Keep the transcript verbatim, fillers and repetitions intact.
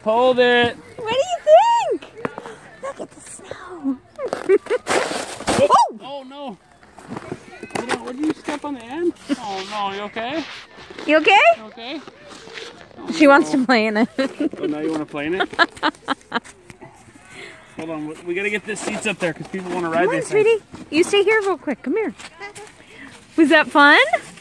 pulled it. What do you think? Look at the snow. Oh, oh no. What did you step on the end? Oh no, you okay? You okay? You okay? Oh, she no. wants to play in it. Oh, now you want to play in it? Hold on, we gotta get the seats up there because people want to ride Come on, this sweetie. thing. You stay here real quick. Come here. Was that fun?